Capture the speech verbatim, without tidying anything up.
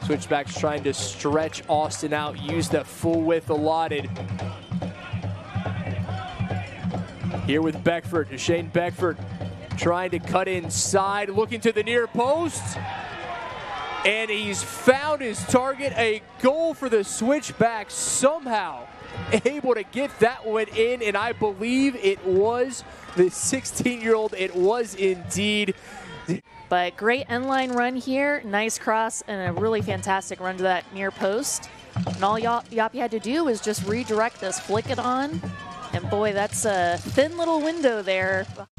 Switchbacks trying to stretch Austin out, use that full width allotted. Here with Beckford, Shane Beckford trying to cut inside, looking to the near post. And he's found his target, a goal for the Switchbacks, somehow able to get that one in, and I believe it was the sixteen-year-old. It was indeed. But great end line run here, nice cross, and a really fantastic run to that near post. And all Yapi had to do was just redirect this, flick it on, and boy, that's a thin little window there.